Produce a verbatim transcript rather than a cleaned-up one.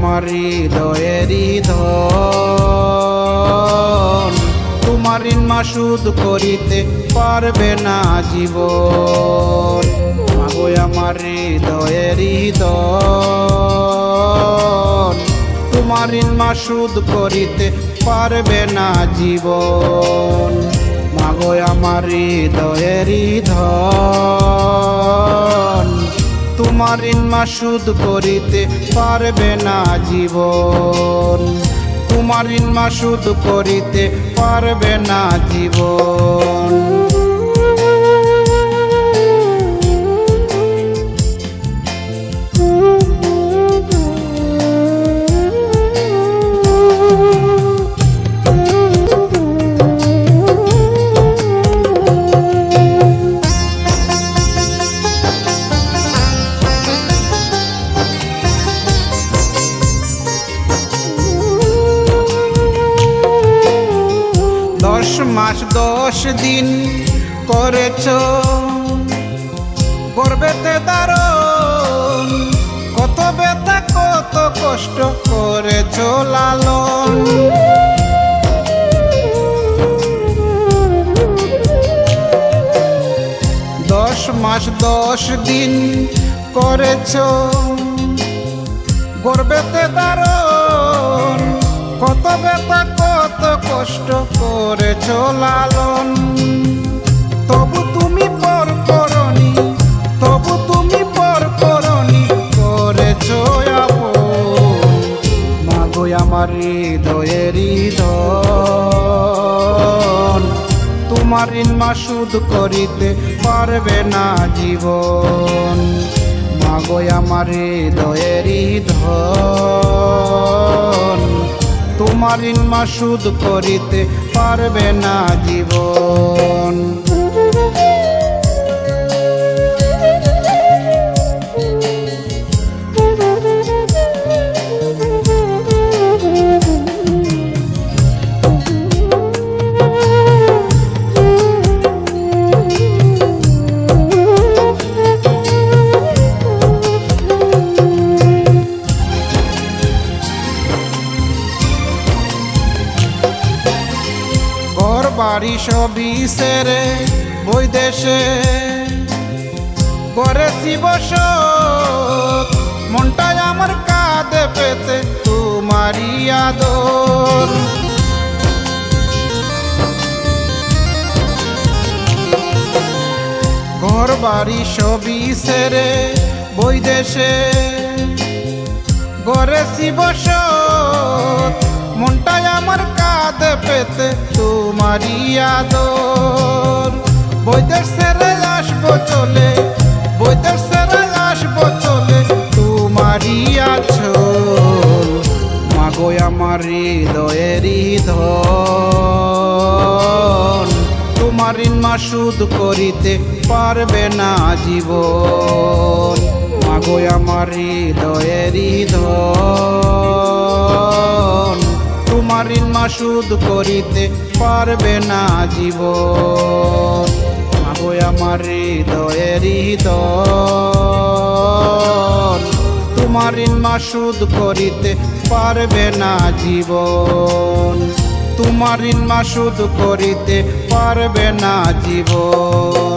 আমার হৃদয়েরই ধন, তোমার ঋণ মাসুদ করিতে পারবে না জীবন। মাগো আমার হৃদয়েরই ধন, তোমার ঋণ মাসুদ করিতে পারবে না জীবন। মাগো আমার হৃদয়েরই ধন, তোমার ঋণ মাসুদ করিতে পারবে না জীবন। তোমার ঋণ মাসুদ করিতে পারবে না জীবন। দশ মাস দশ দিন করেছ গর্বেতে দারুণ, কত ব্যথা কত কষ্ট করেছ লালন। দশ মাস দশ দিন করেছ গর্বেতে দারুণ, কত ব্যথা কত কষ্ট করেছ লালন। তবু তুমি পর করনি, তবু তুমি পর করনি করেছ আপন। মাগো আমার হৃদয়েরই ধন, তোমার ঋণ মাসুদ করিতে পারবে না জীবন। মাগো আমার হৃদয়েরই ধন, তোমার ঋণ মাসুদ করিতে পারবে না জীবন। বাড়ি সবই সেরে বৈদেশে করেছি বসত, মনটাই আমার কাঁদে পেতে তোমারই আদর। ঘর বাড়ি সবই সেরে বৈদেশে করেছি বসত, মনটাই আমার কাঁদে পেতে তোমারই আদর। বৈদেশ ছেড়ে আসবো চলে, বৈদেশ ছেড়ে আসবো চলে তোমারই আঁচল। মাগো আমার হৃদয়েরই ধন, তোমার ঋণ মাসুদ করিতে পারবে না জীবন। মাগো আমার হৃদয়েরই ধন, তোমার ঋণ মাসুদ করিতে পারবে না জীবন। মাগো আমার হৃদয়েরই ধন, তোমার ঋণ মাসুদ করিতে পারবে না জীবন। তোমার ঋণ মাসুদ করিতে পারবে না জীবন।